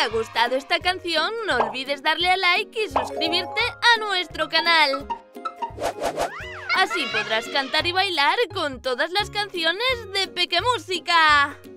ha gustado esta canción, no olvides darle a like y suscribirte a nuestro canal. Así podrás cantar y bailar con todas las canciones de Peque Música.